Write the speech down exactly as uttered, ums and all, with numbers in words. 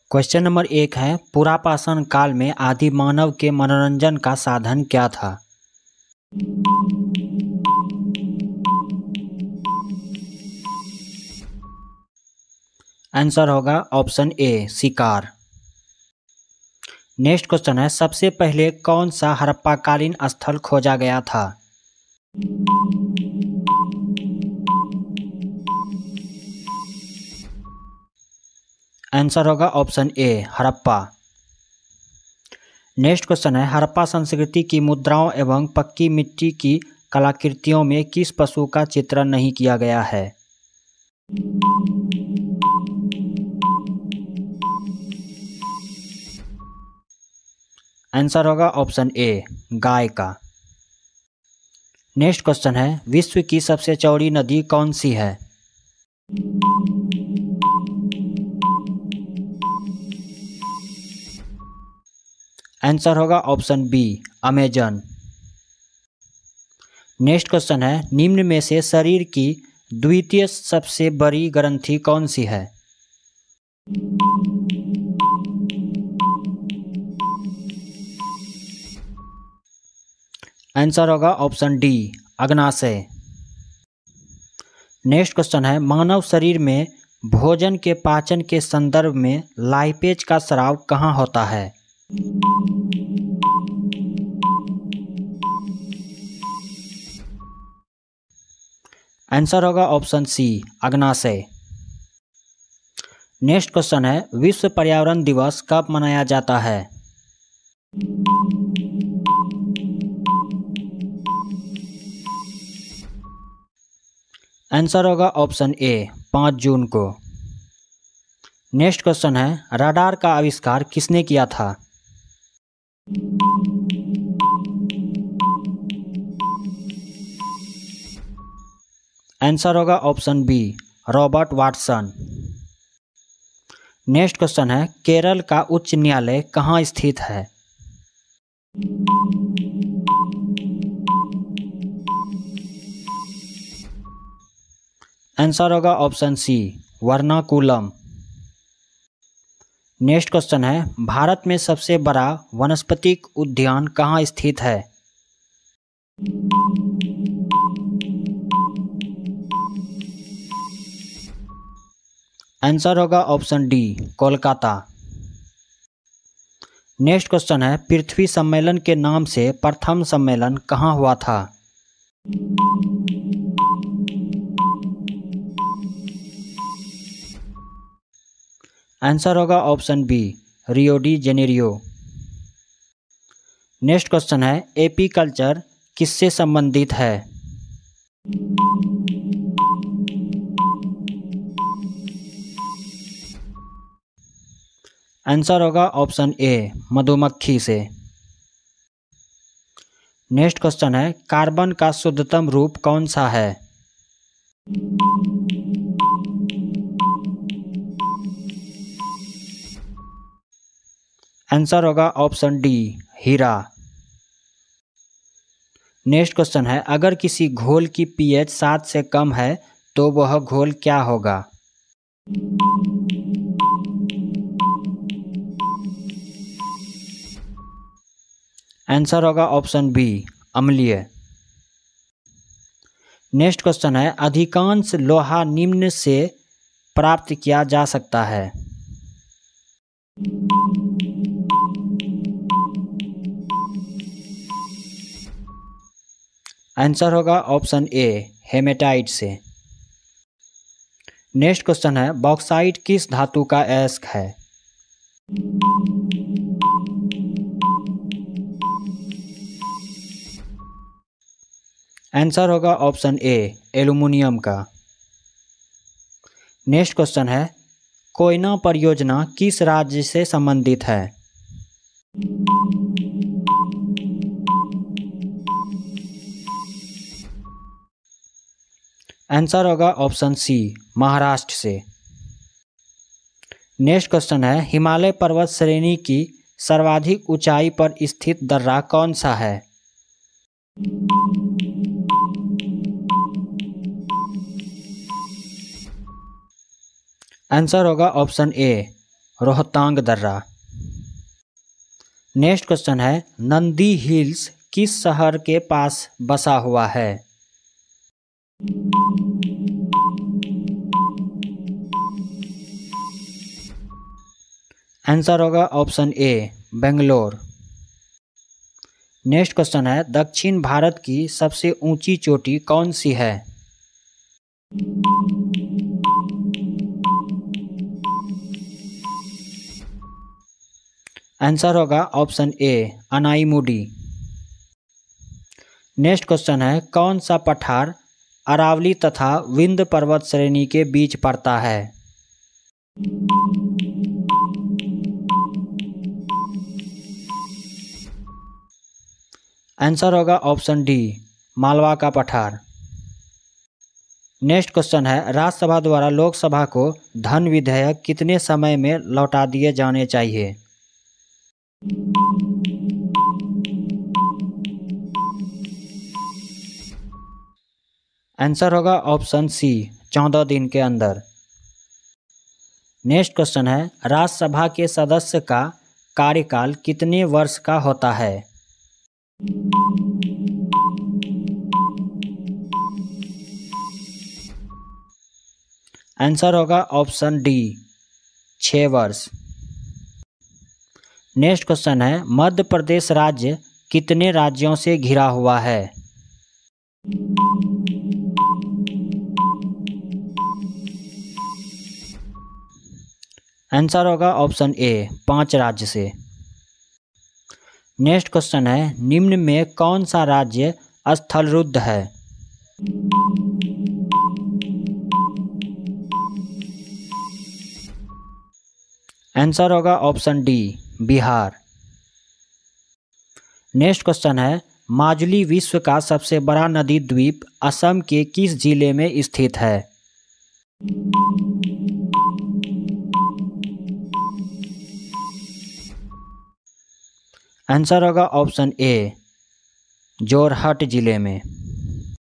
Question number एक है, पुरापाषाण काल में आदि मानव के मनोरंजन का साधन क्या था? आंसर होगा ऑप्शन ए शिकार। नेक्स्ट क्वेश्चन है, सबसे पहले कौन सा हड़प्पाकालीन स्थल खोजा गया था? आंसर होगा option A Harappa. Next question है, हड़प्पा संस्कृति की मुद्राओं एवं पक्की मिट्टी की कलाकृतियों में किस पशु का चित्रण नहीं किया गया है? आंसर होगा ऑप्शन ए गाय का। नेक्स्ट क्वेश्चन है, विश्व की सबसे चौड़ी नदी कौन सी है? आंसर होगा option B Amazon. Next question है, निम्न में से शरीर की द्वितीय सबसे बड़ी ग्रंथि कौन सी है? आंसर होगा ऑप्शन डी अग्नाशय। नेक्स्ट क्वेश्चन है, मानव शरीर में भोजन के पाचन के संदर्भ में लाइपेज का स्राव कहाँ होता है? आंसर होगा ऑप्शन सी अग्नाशय। नेक्स्ट क्वेश्चन है, विश्व पर्यावरण दिवस कब मनाया जाता है? आंसर होगा ऑप्शन ए पाँच जून को। नेक्स्ट क्वेश्चन है, रडार का आविष्कार किसने किया था? आंसर होगा option B Robert Watson. Next question है, केरल का उच्च न्यायालय कहाँ स्थित है? आंसर होगा option C Ernakulam. Next question है, भारत में सबसे बड़ा वनस्पतिक उद्यान कहाँ स्थित है? आंसर होगा option D Kolkata. Next question है, पृथ्वी सम्मेलन के नाम से प्रथम सम्मेलन कहाँ हुआ था? आंसर होगा option B Rio de Janeiro. Next question है, एपीकल्चर किससे संबंधित है? आंसर होगा ऑप्शन ए मधुमक्खी से। नेक्स्ट क्वेश्चन है, कार्बन का शुद्धतम रूप कौन सा है? आंसर होगा ऑप्शन डी हीरा। नेक्स्ट क्वेश्चन है, अगर किसी घोल की पीएच सात से कम है तो वह घोल क्या होगा? आंसर होगा ऑप्शन बी अम्लीय। नेक्स्ट क्वेश्चन है, अधिकांश लोहा निम्न से प्राप्त किया जा सकता है? आंसर होगा ऑप्शन ए हेमेटाइट से। नेक्स्ट क्वेश्चन है, बॉक्साइट किस धातु का अयस्क है? आंसर होगा ऑप्शन ए एल्युमिनियम का। नेक्स्ट क्वेश्चन है, कोयना परियोजना किस राज्य से संबंधित है? आंसर होगा ऑप्शन सी महाराष्ट्र से। नेक्स्ट क्वेश्चन है, हिमालय पर्वत श्रेणी की सर्वाधिक ऊंचाई पर स्थित दर्रा कौन सा है? आंसर होगा ऑप्शन ए रोहतांग दर्रा। नेक्स्ट क्वेश्चन है, नंदी हिल्स किस शहर के पास बसा हुआ है? आंसर होगा option A Bangalore. Next question है, दक्षिण भारत की सबसे ऊंची चोटी कौन सी है? आंसर होगा option A Anamudi. Next question है, कौन सा पठार अरावली तथा विंध्य पर्वत श्रेणी के बीच पड़ता है? आंसर होगा ऑप्शन डी मालवा का पठार। नेक्स्ट क्वेश्चन है, राज्यसभा द्वारा लोकसभा को धन विधेयक कितने समय में लौटा दिए जाने चाहिए? आंसर होगा ऑप्शन सी चौदह दिन के अंदर। नेक्स्ट क्वेश्चन है, राज्यसभा के सदस्य का कार्यकाल कितने वर्ष का होता है? आंसर होगा ऑप्शन डी छः वर्ष। नेक्स्ट क्वेश्चन है, मध्य प्रदेश राज्य कितने राज्यों से घिरा हुआ है? आंसर होगा ऑप्शन ए पांच राज्य से। नेक्स्ट क्वेश्चन है, निम्न में कौन सा राज्य स्थलरुद्ध है? आंसर होगा option D Bihar. Next question है, माजुली विश्व का सबसे बड़ा नदी द्वीप असम के किस जिले में स्थित है? आंसर होगा ऑप्शन ए जोरहट जिले में।